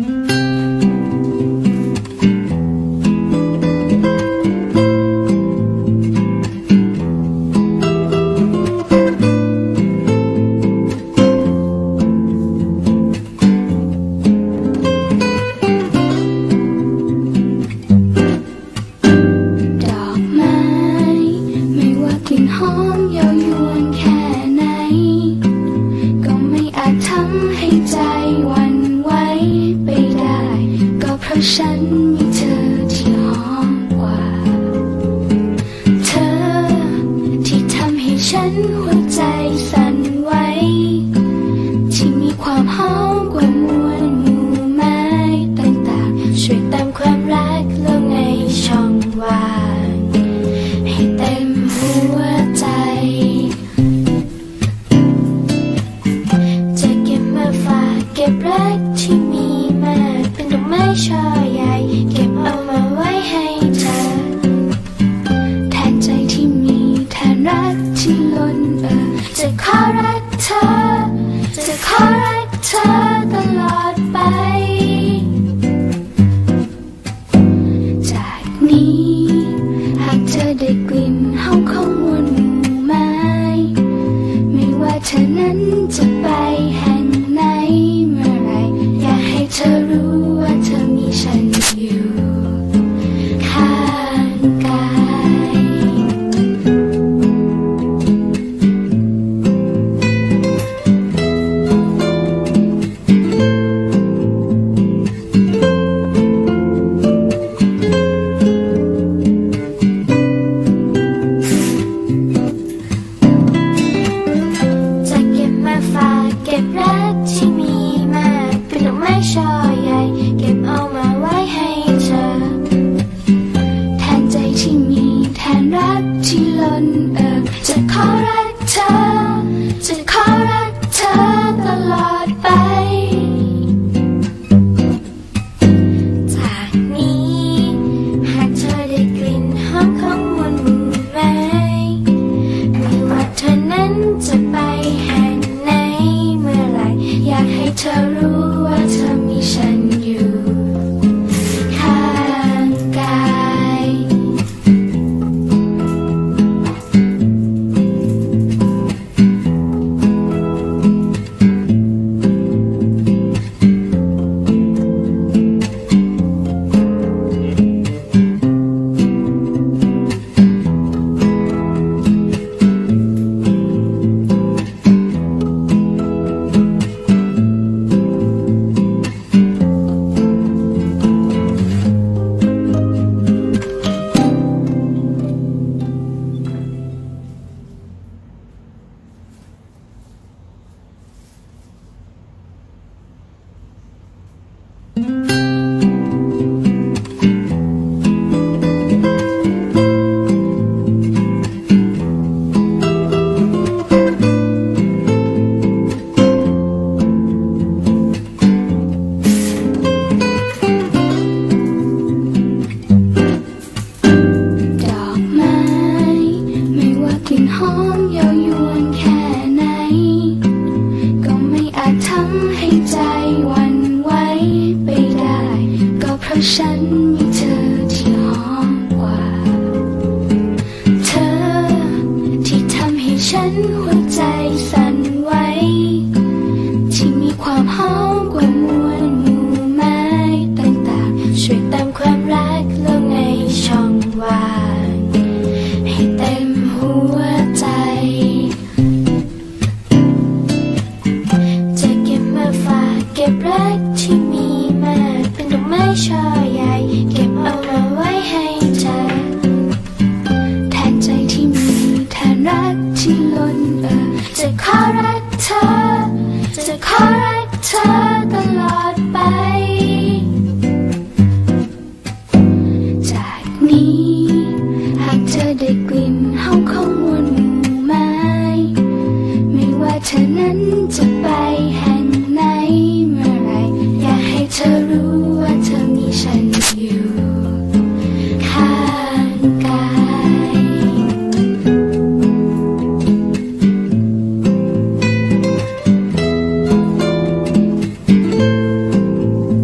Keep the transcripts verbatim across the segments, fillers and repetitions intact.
เ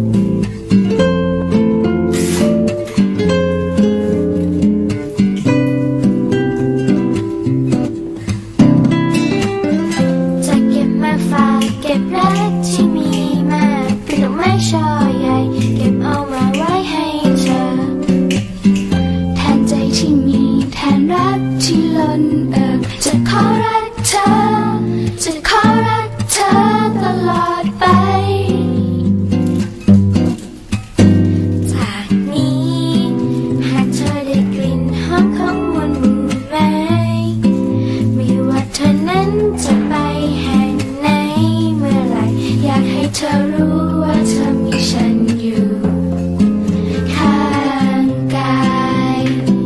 ธอรู้ว่าเธอมีฉันอยู่ข้างกาย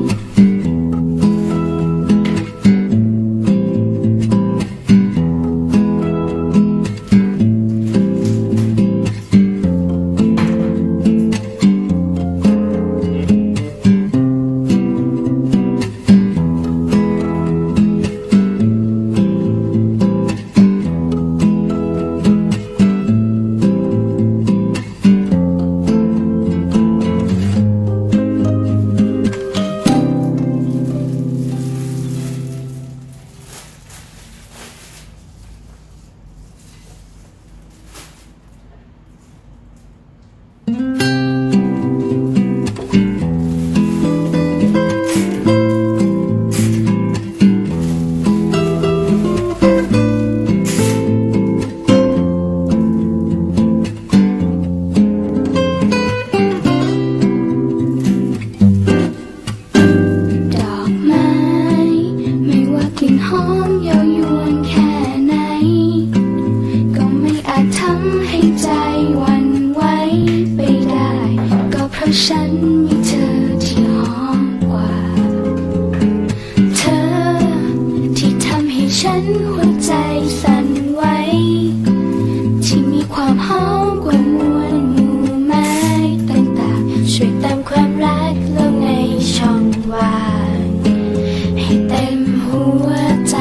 ฉันมีเธอที่หอมกว่าเธอที่ทำให้ฉันหัวใจสั่นไหวที่มีความหอมกว่ามวลหมู่ไม้ต่างๆช่วยเติมความรักลงในช่องว่างให้เต็มหัวใจ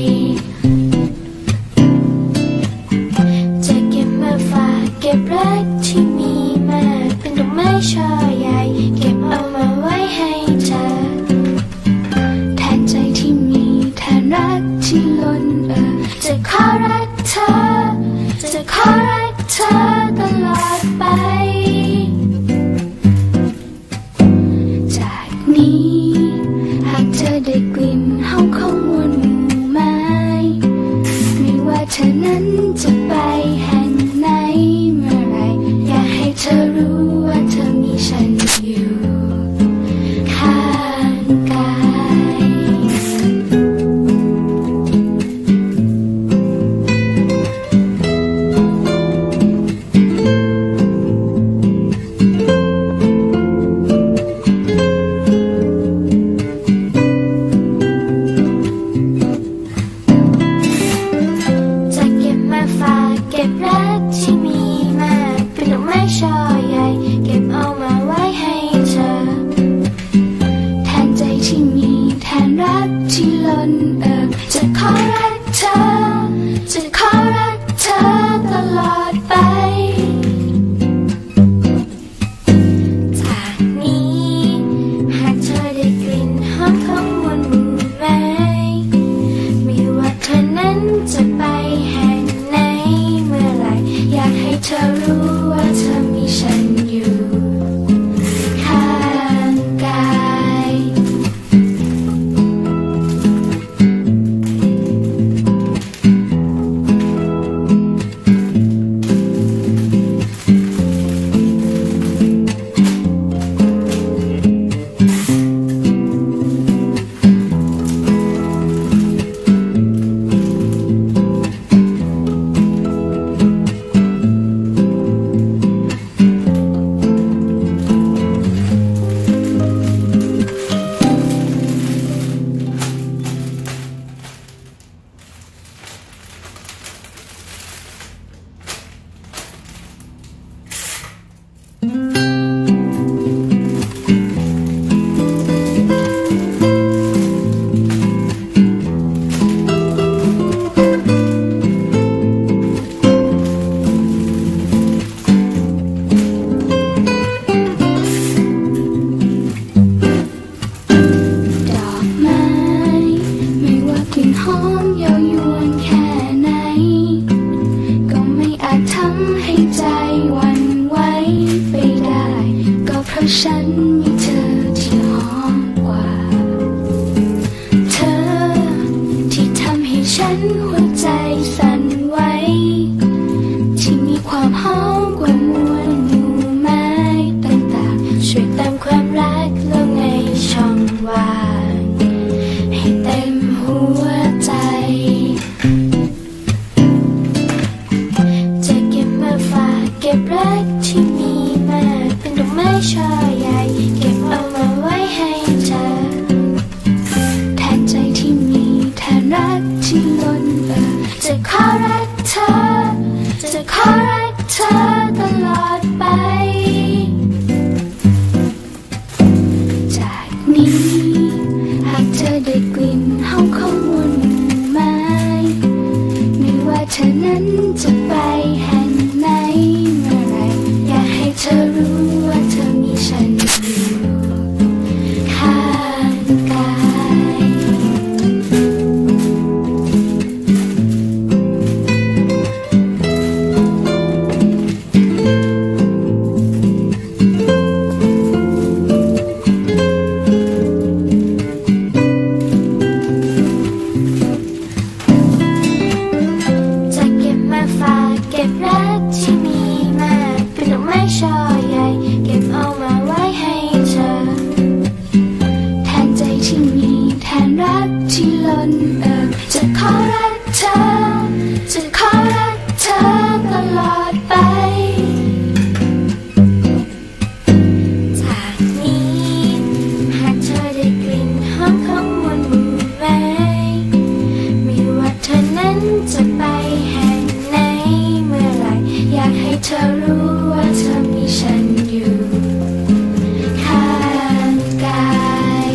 จะเก็บมาฝากเก็บรักที่มีมาเป็นดอกไม้ช่อใหญ่เก็บเอามาไว้ให้เธอแทนใจที่มีแทนรักที่ล้นเอ่อจะขอรักเธอจะขอรักเธอตลอดไปจากนี้หากเธอได้กลิ่นหอมของมวลหมู่ไม้ไม่ว่าเธอนั้นจะไปแห่งไหนเมื่อไรอยากให้เธอรู้ว่าเธอมีฉันอยู่ข้างกายจะเก็บมาฝากเก็บรักที่มีมาเป็นดอกไม้ช่อใหญ่เก็บเอามาไว้ให้เธอแทนใจที่มีแทนรักที่ล้นเอ่อจะขอรักเธอจะขอรักเธอตลอดไปจากนี้หากเธอได้กลิ่นหอมของมวลหมู่ไม้ไม่ว่าเธอนั้นจะไปแห่งไหนเมื่อไรอยากให้เธอรู้ว่าเธอมีฉันอยู่ข้างกายฉันมีเธอที่หอมกว่าเธอที่ทำให้ฉันหัวใจสั่นไหวที่มีความหอมกว่ามวลหมู่ไม้ต่างๆช่วยเติมความรักลงในช่องว่างให้เต็มหัวใจจะเก็บมาฝากเธอรู้ว่าเธอมีฉันอยู่ข้างกาย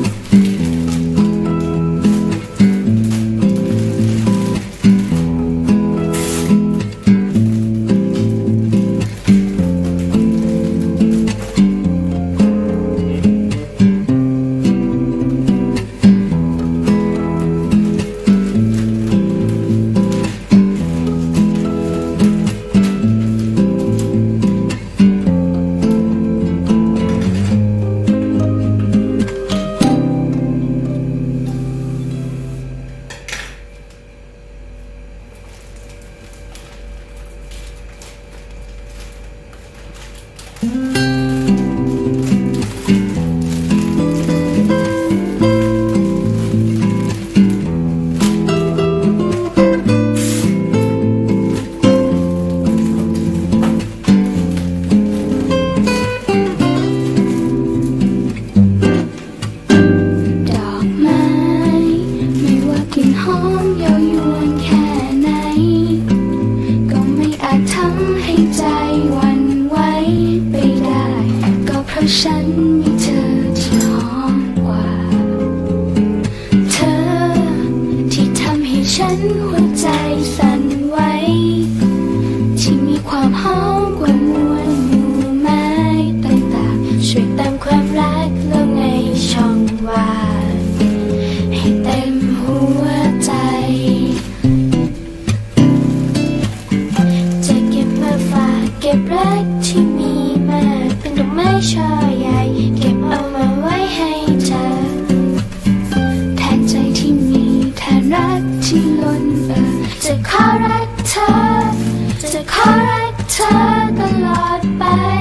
ฉันมีเธอที่หอมกว่าเธอที่ทำให้ฉันหัวใจสั่นไหวที่มีความหอมกว่ามวลหมู่ไม้ต่างๆช่วยเติมความรักลงในช่องว่างให้เต็มหัวใจจะเก็บมาฝากเก็บรักที่มีมาเป็นดอกไม้ช่อใหญ่เก็บเอามาไว้ให้เธอแทนใจที่มีแทนรักที่ล้นเอ่อจะขอรักเธอจะขอรักเธอตลอดไป